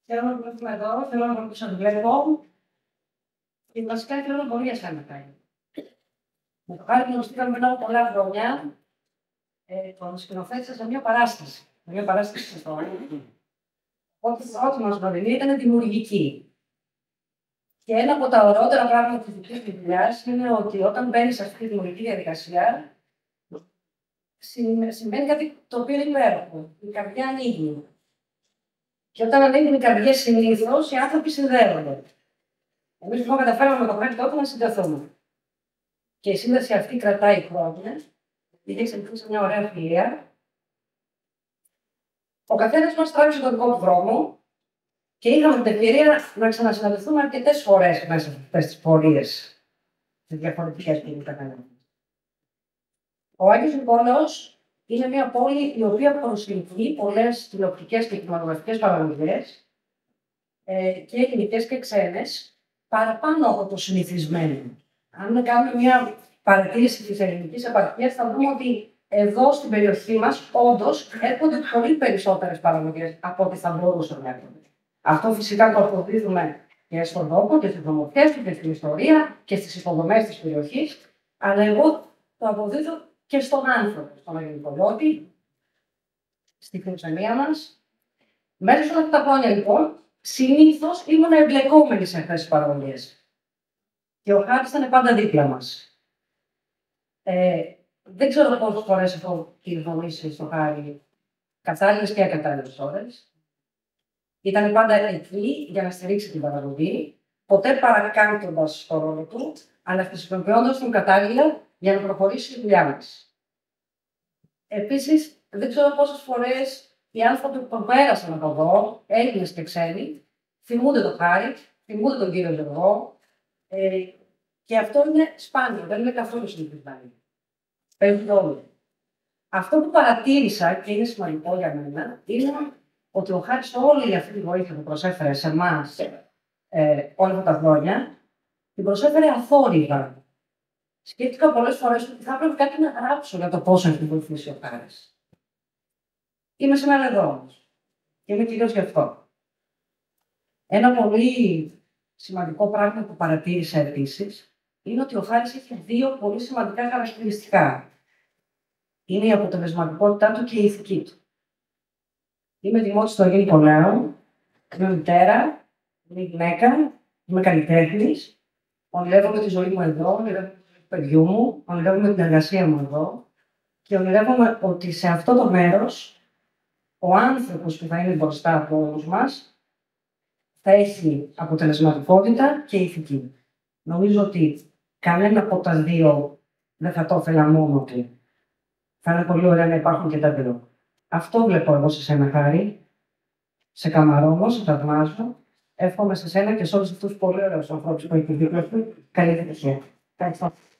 Θέλω να βλέπουμε εδώ, θέλω να ρωτήσω να βλέπω. Και βασικά θέλω να μπορεί για σένα κάνει. Με το Χάρη γνωστήκαμε πριν από πολλά χρόνια. Τον σκηνοθέτησα σε μια παράσταση. Μια παράσταση στο Οπότε η πρώτη μας γνωριμία ήταν δημιουργική. Και ένα από τα ωραιότερα πράγματα της δικής μου δουλειάς είναι ότι όταν μπαίνεις σε αυτή τη δημιουργική διαδικασία, συμβαίνει κάτι το οποίο είναι υπέροχο. Η καρδιά ανοίγει. Και όταν ανοίγουν οι καρδιές συνήθως, οι άνθρωποι συνδέονται. Εμείς λοιπόν καταφέραμε με το Χάρη τότε να συνδεθούμε. Και η σύνδεση αυτή κρατάει χρόνια. Είχε εξελιχθεί σε μια ωραία φιλία. Ο καθένας μας τράβηξε τον δικό του δρόμο και είχαμε την ευκαιρία να ξανασυναντηθούμε αρκετές φορές μέσα σε αυτές τις πορείες, τις διαφορετικές που είχαμε. Ο Άγιος Νικόλαος είναι μια πόλη η οποία προσελκύει πολλές τηλεοπτικές και κινηματογραφικές παραγωγές και ελληνικές και ξένες, παραπάνω από το συνηθισμένο. Αν κάνουμε μια παρατήρηση της ελληνικής επαρχίας, θα δούμε ότι εδώ στην περιοχή μας, όντως, έρχονται πολύ περισσότερες παραγωγές από ό,τι θα μπορούσαν να έρχονται. Αυτό φυσικά το αποδίδουμε και στον τόπο και στις ομορφιές του και στην ιστορία και στις υποδομές της περιοχής, αλλά εγώ το αποδίδω και στον άνθρωπο, στον Άγιο Νικολώτη, στη φιλοξενία μας. Μέσα σε όλα αυτά τα χρόνια, λοιπόν, συνήθως ήμουν εμπλεκόμενη σε αυτές τις παραγωγές. Και ο Χάρης ήταν πάντα δίπλα μας. Δεν ξέρω πόσες φορές έχω τηλεφωνήσει στο Χάρη, κατάλληλες και ακατάλληλες ώρες. Ήταν πάντα εκεί για να στηρίξει την παραγωγή, ποτέ παρακάμπτοντας το ρόλο του, αλλά χρησιμοποιώντας τον κατάλληλα για να προχωρήσει η δουλειά μας. Επίσης, δεν ξέρω πόσες φορές οι άνθρωποι που πέρασαν από εδώ, Έλληνες και ξένοι, θυμούνται τον Χάρη, θυμούνται τον κύριο Ζεργό, και αυτό είναι σπάνιο, δεν είναι καθόλου συνηθισμένο. Παίζουν όλοι. Αυτό που παρατήρησα και είναι σημαντικό για μένα είναι ότι ο Χάρης όλη αυτή τη βοήθεια που προσέφερε σε εμάς όλα αυτά τα χρόνια, την προσέφερε αθόρυβα. Σκέφτηκα πολλές φορές ότι θα έπρεπε κάτι να γράψω για το πώς έχει βοηθήσει ο Χάρης. Είμαι σήμερα εδώ όμως. Και είμαι κυρίως γι' αυτό. Ένα πολύ σημαντικό πράγμα που παρατήρησα επίσης είναι ότι ο Χάρης έχει δύο πολύ σημαντικά χαρακτηριστικά. Είναι η αποτελεσματικότητά του και η ηθική του. Είμαι δημότης του Αγίου Νικολάου, είμαι μητέρα, είμαι γυναίκα, είμαι καλλιτέχνης, ονειρεύομαι τη ζωή μου εδώ, ονειρεύομαι τη ζωή του παιδιού μου, ονειρεύομαι την εργασία μου εδώ και ονειρεύομαι ότι σε αυτό το μέρος ο άνθρωπος που θα είναι μπροστά από όλους μας θα έχει αποτελεσματικότητα και ηθική. Νομίζω ότι κανένα από τα δύο δεν θα το ήθελα μόνο του. Θα είναι πολύ ωραία να υπάρχουν και τα δύο. Αυτό βλέπω εγώ σε σένα, Χάρη. Σε καμαρώνω, σε θαυμάζω. Εύχομαι σε σένα και σε όλους αυτούς τους πολύ ωραίους ανθρώπους που έχετε δίπλα σου. Καλή επιτυχία. Ευχαριστώ.